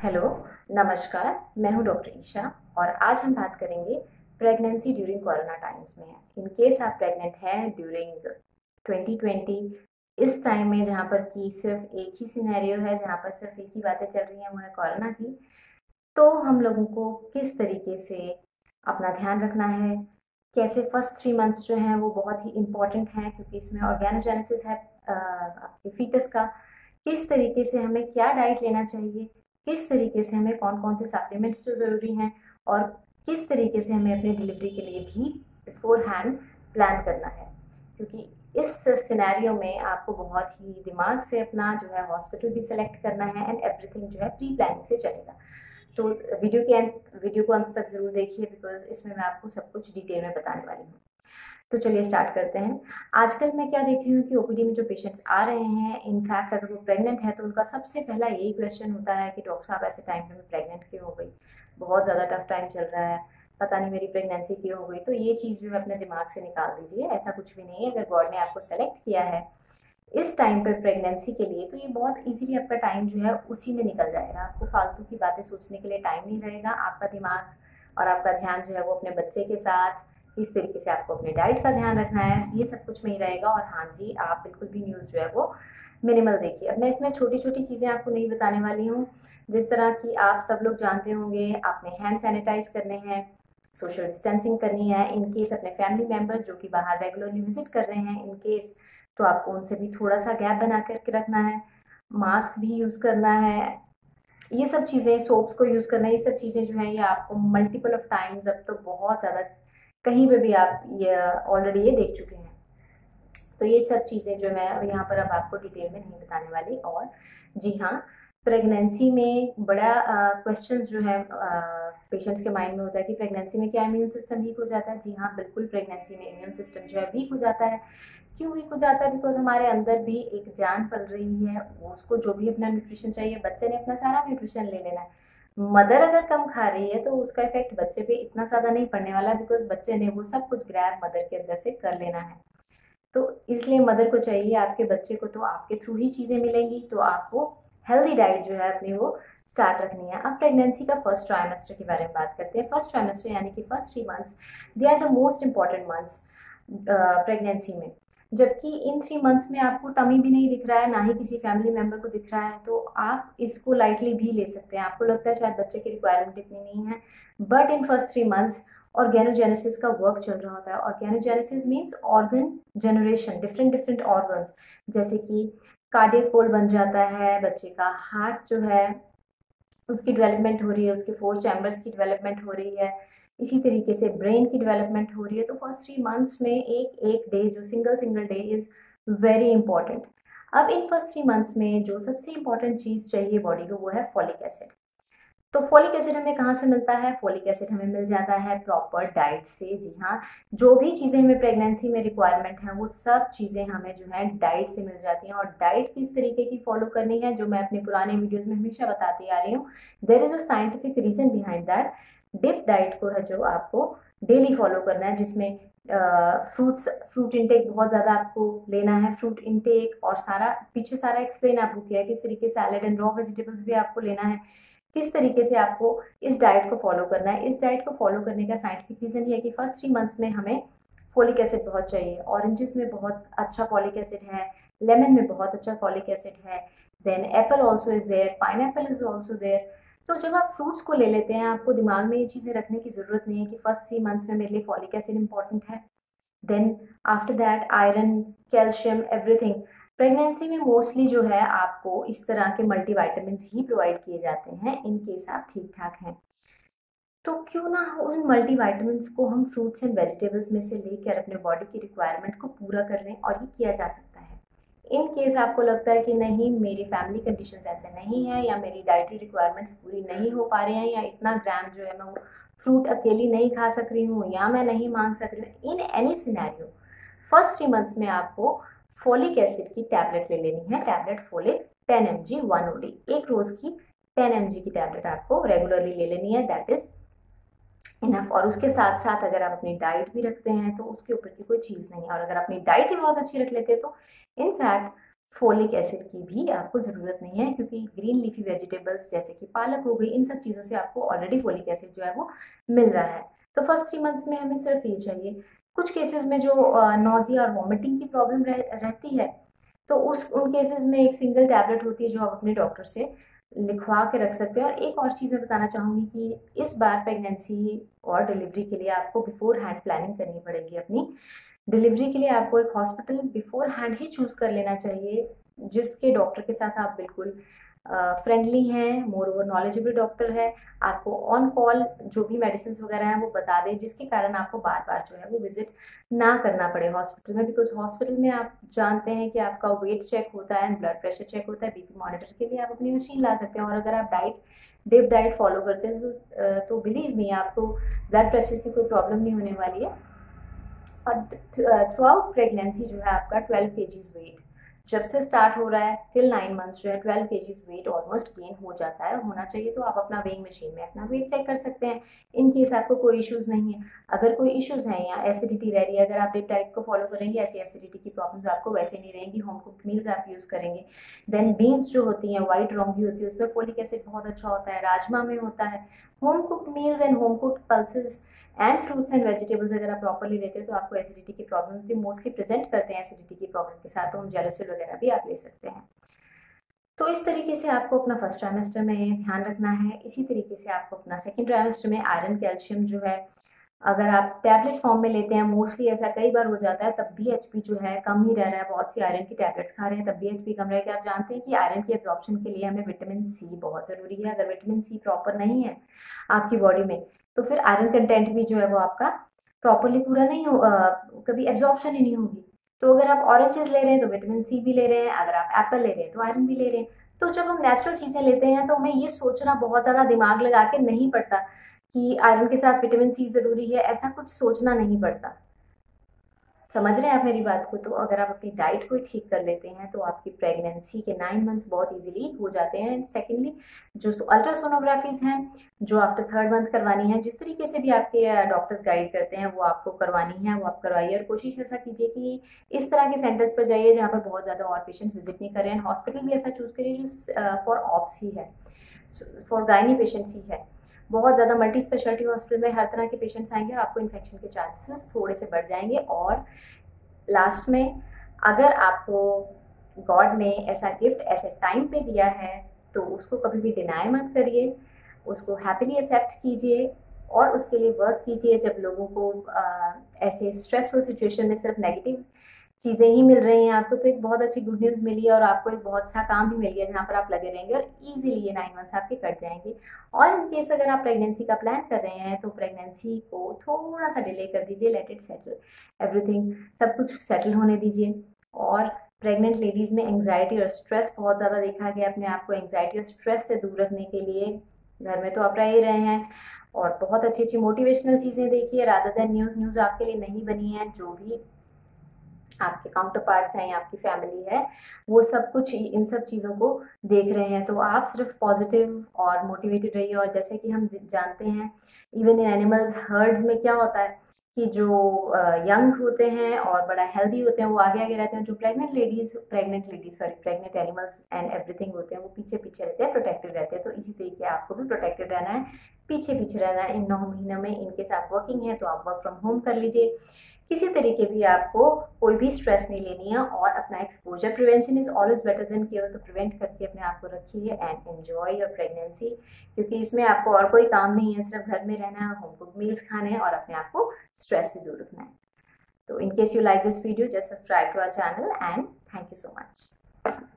Hello, नमस्कार। मैं हूं डॉक्टर ईशा और आज हम बात करेंगे प्रेगनेंसी ड्यूरिंग कोरोना टाइम्स में। इन केस आप प्रेग्नेंट हैं ड्यूरिंग 2020, इस टाइम में जहां पर कि सिर्फ एक ही सिनेरियो है, जहां पर सिर्फ एक ही बातें चल रही हैं, वो है कोरोना की। तो हम लोगों को किस तरीके से अपना ध्यान रखना है, कैसे फर्स्ट 3 मंथ्स जो हैं वो बहुत ही इम्पॉर्टेंट हैं क्योंकि इसमें ऑर्गेनोजेनेसिस है आपके फीटस का। किस तरीके से हमें क्या डाइट लेना चाहिए, किस तरीके से हमें कौन कौन से सप्लीमेंट्स जो ज़रूरी हैं, और किस तरीके से हमें अपनी डिलीवरी के लिए भी बिफोर हैंड प्लान करना है। क्योंकि इस सिनेरियो में आपको बहुत ही दिमाग से अपना जो है हॉस्पिटल भी सेलेक्ट करना है एंड एवरीथिंग जो है प्री प्लानिंग से चलेगा। तो वीडियो को अंत तक ज़रूर देखिए बिकॉज इसमें मैं आपको सब कुछ डिटेल में बताने वाली हूँ। तो चलिए स्टार्ट करते हैं। आजकल मैं क्या देख रही हूँ कि ओपीडी में जो पेशेंट्स आ रहे हैं, इनफैक्ट अगर वो प्रेग्नेंट है तो उनका सबसे पहला यही क्वेश्चन होता है कि डॉक्टर साहब ऐसे टाइम पे मैं प्रेग्नेंट क्यों हो गई, बहुत ज़्यादा टफ टाइम चल रहा है, पता नहीं मेरी प्रेगनेंसी क्यों हो गई। तो ये चीज़ जो है अपने दिमाग से निकाल दीजिए, ऐसा कुछ भी नहीं है। अगर गॉड ने आपको सेलेक्ट किया है इस टाइम पर प्रेगनेंसी के लिए तो ये बहुत इजीली आपका टाइम जो है उसी में निकल जाएगा। आपको फालतू की बातें सोचने के लिए टाइम नहीं रहेगा। आपका दिमाग और आपका ध्यान जो है वो अपने बच्चे के साथ, इस तरीके से आपको अपने डाइट का ध्यान रखना है, ये सब कुछ में ही रहेगा। और हाँ जी, आप बिल्कुल भी न्यूज़ जो है वो मिनिमल देखिए। अब मैं इसमें छोटी छोटी चीज़ें आपको नहीं बताने वाली हूँ, जिस तरह की आप सब लोग जानते होंगे, आपने हैंड सैनिटाइज करने हैं, सोशल डिस्टेंसिंग करनी है। इन केस अपने फैमिली मेम्बर्स जो कि बाहर रेगुलरली विजिट कर रहे हैं, इन केस तो आपको उनसे भी थोड़ा सा गैप बना करके रखना है। मास्क भी यूज़ करना है, ये सब चीज़ें, सोप्स को यूज़ करना है, ये सब चीज़ें जो हैं ये आपको मल्टीपल ऑफ टाइम्स, अब तो बहुत ज़्यादा कहीं पे भी आप ये ऑलरेडी ये देख चुके हैं। तो ये सब चीज़ें जो मैं यहाँ पर अब आपको डिटेल में नहीं बताने वाली। और जी हाँ, प्रेगनेंसी में बड़ा क्वेश्चंस जो है पेशेंट्स के माइंड में होता है कि प्रेगनेंसी में क्या इम्यून सिस्टम वीक हो जाता है। जी हाँ, बिल्कुल, प्रेगनेंसी में इम्यून सिस्टम जो है वीक हो जाता है। क्यों वीक हो जाता है? बिकॉज हमारे अंदर भी एक जान पल रही है, उसको जो भी अपना न्यूट्रिशन चाहिए, बच्चे ने अपना सारा न्यूट्रिशन ले लेना है। मदर अगर कम खा रही है तो उसका इफेक्ट बच्चे पे इतना ज़्यादा नहीं पड़ने वाला, बिकॉज बच्चे ने वो सब कुछ ग्रैब मदर के अंदर से कर लेना है। तो इसलिए मदर को चाहिए आपके बच्चे को तो आपके थ्रू ही चीज़ें मिलेंगी, तो आपको हेल्दी डाइट जो है अपनी वो स्टार्ट रखनी है। अब प्रेगनेंसी का फर्स्ट ट्राइमेस्टर के बारे में बात करते हैं। फर्स्ट ट्राइमेस्टर यानी कि first 3 months, they are the most important months pregnancy में। जबकि इन 3 मंथ्स में आपको टमी भी नहीं दिख रहा है, ना ही किसी फैमिली मेम्बर को दिख रहा है, तो आप इसको लाइटली भी ले सकते हैं। आपको लगता है शायद बच्चे की रिक्वायरमेंट इतनी नहीं है, but in first 3 months organogenesis का वर्क चल रहा होता है। Organogenesis means organ generation, different different organs, जैसे कि कार्डियक पोल बन जाता है, बच्चे का हार्ट जो है उसकी डेवलपमेंट हो रही है, उसके 4 चैम्बर्स की डेवलपमेंट हो रही है, इसी तरीके से ब्रेन की डेवलपमेंट हो रही है। तो फर्स्ट 3 मंथ्स में एक एक डे, जो single single day is very important. अब इन फर्स्ट 3 मंथ्स में जो सबसे इंपॉर्टेंट चीज़ चाहिए बॉडी को वो है फॉलिक एसिड। तो फॉलिक एसिड हमें कहाँ से मिलता है? फॉलिक एसिड हमें मिल जाता है प्रॉपर डाइट से। जी हाँ, जो भी चीज़ें हमें प्रेगनेंसी में रिक्वायरमेंट है वो सब चीज़ें हमें जो है डाइट से मिल जाती हैं। और डाइट किस तरीके की फॉलो करनी है, जो मैं अपने पुराने वीडियोज़ में हमेशा बताती आ रही हूँ, there is a scientific reason behind that. डिप डाइट को है जो आपको डेली फॉलो करना है, जिसमें फ्रूट इंटेक बहुत ज़्यादा आपको लेना है। फ्रूट इंटेक और सारा पीछे सारा एक्सप्लेन आपको किया है, किस तरीके से सैलेड एंड रॉ वेजिटेबल्स भी आपको लेना है, किस तरीके से आपको इस डाइट को फॉलो करना है। इस डाइट को फॉलो करने का साइंटिफिक रीज़न ये है कि फर्स्ट 3 मंथ्स में हमें फोलिक एसिड बहुत चाहिए। ऑरेंजेस में बहुत अच्छा फॉलिक एसिड है, लेमन में बहुत अच्छा फॉलिक एसिड है, then apple also is there, pineapple is also there. तो जब आप फ्रूट्स को ले लेते हैं, आपको दिमाग में ये चीज़ें रखने की ज़रूरत नहीं है कि फर्स्ट 3 मंथ्स में मेरे लिए फॉलिक एसिड इंपॉर्टेंट है, then after that iron, calcium, everything. Pregnancy में मोस्टली जो है आपको इस तरह के मल्टीविटामिन ही प्रोवाइड किए जाते हैं इन केस आप ठीक ठाक हैं। तो क्यों ना उन मल्टीविटामिन्स को हम फ्रूट्स एंड वेजिटेबल्स में से लेकर अपने बॉडी की रिक्वायरमेंट को पूरा कर लें, और ये किया जा सकता है। इन केस आपको लगता है कि नहीं, मेरी फैमिली कंडीशंस ऐसे नहीं है, या मेरी डाइटरी रिक्वायरमेंट्स पूरी नहीं हो पा रही हैं, या इतना ग्राम जो है मैं वो फ्रूट अकेली नहीं खा सक रही हूँ, या मैं नहीं मांग सक रही हूँ, in any scenario first 3 months में आपको फोलिक एसिड की टैबलेट ले लेनी है। टैबलेट फोलिक 10 mg 1 OD, एक रोज की 10 mg की टैबलेट आपको रेगुलरली ले लेनी है, दैट इज इनफ। और उसके साथ साथ अगर आप अपनी डाइट भी रखते हैं तो उसके ऊपर की कोई चीज़ नहीं है। और अगर अपनी डाइट ही बहुत अच्छी रख लेते हैं तो इनफैक्ट फोलिक एसिड की भी आपको ज़रूरत नहीं है, क्योंकि ग्रीन लीफी वेजिटेबल्स जैसे कि पालक हो गई, इन सब चीज़ों से आपको ऑलरेडी फोलिक एसिड जो है वो मिल रहा है। तो फर्स्ट 3 मंथ्स में हमें सिर्फ ये चाहिए। कुछ केसेस में जो नोजिया और वॉमिटिंग की प्रॉब्लम रहती है, तो उन केसेस में एक सिंगल टैबलेट होती है जो आप अपने डॉक्टर से लिखवा के रख सकते हैं। और एक और चीज़ मैं बताना चाहूँगी कि इस बार प्रेगनेंसी और डिलीवरी के लिए आपको बिफोर हैंड प्लानिंग करनी पड़ेगी। अपनी डिलीवरी के लिए आपको एक हॉस्पिटल बिफोर हैंड ही चूज़ कर लेना चाहिए, जिसके डॉक्टर के साथ आप बिल्कुल फ्रेंडली हैं, मोर ओवर नॉलेजेबल डॉक्टर है, आपको ऑन कॉल जो भी मेडिसिन वगैरह हैं वो बता दें, जिसके कारण आपको बार बार जो है वो विजिट ना करना पड़े हॉस्पिटल में। बिकॉज हॉस्पिटल में आप जानते हैं कि आपका वेट चेक होता है, ब्लड प्रेशर चेक होता है, बीपी मॉनिटर के लिए आप अपनी मशीन ला सकते हैं। और अगर आप डिप डाइट फॉलो करते हैं तो बिलीव मी, आपको ब्लड प्रेशर की कोई प्रॉब्लम नहीं होने वाली है। और थ्रू आउट प्रेगनेंसी जो है आपका 12 केजीज वेट जब से स्टार्ट हो रहा है टिल 9 मंथ्स जो है 12 केजीज वेट ऑलमोस्ट गेन हो जाता है। होना चाहिए तो आप अपना वेइंग मशीन में अपना वेट चेक कर सकते हैं, इन केस आपको कोई इश्यूज नहीं है। अगर कोई इश्यूज हैं या एसिडिटी रह रही है, अगर आप डिप डाइट को फॉलो करेंगे ऐसी एसिडिटी की प्रॉब्लम्स आपको वैसे नहीं रहेंगी, होम कुक्ड मील्स आप यूज़ करेंगे। देन बीन्स जो होती हैं वाइट रॉन्गी होती है, उसमें फोलिक एसिड बहुत अच्छा होता है, राजमा में होता है। Home cooked meals and home cooked pulses and fruits and vegetables अगर आप प्रॉपरली लेते हो तो आपको एसिडिटी की प्रॉब्लम मोस्टली प्रेजेंट करते हैं एसिडिटी की प्रॉब्लम के साथ, तो हम जेलोसिल वगैरह भी आप ले सकते हैं। तो इस तरीके से आपको अपना फर्स्ट ट्राइमेस्टर में ध्यान रखना है। इसी तरीके से आपको अपना सेकेंड ट्राइमेस्टर में आयरन कैल्शियम जो है अगर आप टैबलेट फॉर्म में लेते हैं, मोस्टली ऐसा कई बार हो जाता है, तब भी एचपी जो है कम ही रह रहा है। बहुत सी आयरन की टैबलेट्स खा रहे हैं तब भी एचपी कम रह गया। आप जानते हैं कि आयरन की एब्जॉर्प्शन के लिए हमें विटामिन सी बहुत ज़रूरी है। अगर विटामिन सी प्रॉपर नहीं है आपकी बॉडी में तो फिर आयरन कंटेंट भी जो है वो आपका प्रॉपरली पूरा नहीं हो, कभी एब्जॉर्प्शन ही नहीं होगी। तो अगर आप ऑरेंजेस ले रहे हैं तो विटामिन सी भी ले रहे हैं, अगर आप एप्पल ले रहे हैं तो आयरन भी ले रहे हैं। तो जब हम नेचुरल चीज़ें लेते हैं तो हमें ये सोचना बहुत ज़्यादा दिमाग लगा के नहीं पड़ता कि आयरन के साथ विटामिन सी ज़रूरी है, ऐसा कुछ सोचना नहीं पड़ता। समझ रहे हैं आप मेरी बात को? तो अगर आप अपनी डाइट को ठीक कर लेते हैं तो आपकी प्रेगनेंसी के 9 मंथ्स बहुत इजीली हो जाते हैं। सेकेंडली जो अल्ट्रासोनोग्राफीज हैं जो आफ्टर 3rd मंथ करवानी है, जिस तरीके से भी आपके डॉक्टर्स गाइड करते हैं वो आपको करवानी है, वो आप करवाइए। और कोशिश ऐसा कीजिए कि इस तरह के सेंटर्स पर जाइए जहाँ पर बहुत ज़्यादा और पेशेंट्स विजिट नहीं कर रहे हैं। हॉस्पिटल भी ऐसा चूज़ करिए जो फॉर ऑप्स ही है, फॉर गायनी पेशेंट्स ही है। बहुत ज़्यादा मल्टी स्पेशलिटी हॉस्पिटल में हर तरह के पेशेंट्स आएंगे और आपको इन्फेक्शन के चांसेस थोड़े से बढ़ जाएंगे। और लास्ट में अगर आपको गॉड ने ऐसा गिफ्ट ऐसे टाइम पे दिया है तो उसको कभी भी डिनाई मत करिए, उसको हैप्पीली एक्सेप्ट कीजिए और उसके लिए वर्क कीजिए। जब लोगों को ऐसे स्ट्रेसफुल सिचुएशन में सिर्फ नेगेटिव चीज़ें ही मिल रही हैं आपको, तो एक बहुत अच्छी गुड न्यूज़ मिली है और आपको एक बहुत अच्छा काम भी मिल गया जहाँ पर आप लगे रहेंगे और इजीली ये 9 मंथ्स आपके कट जाएंगे। और इन केस अगर आप प्रेगनेंसी का प्लान कर रहे हैं तो प्रेगनेंसी को थोड़ा सा डिले कर दीजिए, लेट इट सेटल एवरीथिंग, सब कुछ सेटल होने दीजिए। और प्रेग्नेंट लेडीज़ में एंग्जाइटी और स्ट्रेस बहुत ज़्यादा देखा गया। अपने आप को एंग्जाइटी और स्ट्रेस से दूर रखने के लिए घर में तो आप रह ही रहे हैं और बहुत अच्छी अच्छी मोटिवेशनल चीज़ें देखिए रादर देन न्यूज़ आपके लिए नहीं बनी है। जो भी आपके काउंटर पार्ट्स हैं या आपकी फैमिली है वो सब कुछ इन सब चीज़ों को देख रहे हैं, तो आप सिर्फ पॉजिटिव और मोटिवेटेड रहिए। और जैसे कि हम जानते हैं इवन इन एनिमल्स हर्ड्स में क्या होता है कि जो यंग होते हैं और बड़ा हेल्दी होते हैं वो आगे आगे रहते हैं, जो प्रेग्नेंट एनिमल्स एंड एवरीथिंग होते हैं वो पीछे पीछे रहते हैं, प्रोटेक्टेड रहते हैं। तो इसी तरीके आपको भी प्रोटेक्टेड रहना है, पीछे पीछे रहना है इन 9 महीनों में। इनकेस आप वर्किंग है तो आप वर्क फ्रॉम होम कर लीजिए, किसी तरीके भी आपको कोई भी स्ट्रेस नहीं लेनी है। और अपना exposure prevention is always better than cure, तो प्रिवेंट करके अपने आप को रखिए एंड एंजॉय योर प्रेगनेंसी, क्योंकि इसमें आपको और कोई काम नहीं है, सिर्फ घर में रहना है, होम कुक्ड मील्स खाने हैं और अपने आप को स्ट्रेस से दूर रखना है। तो in case you like this video just subscribe to our channel and thank you so much.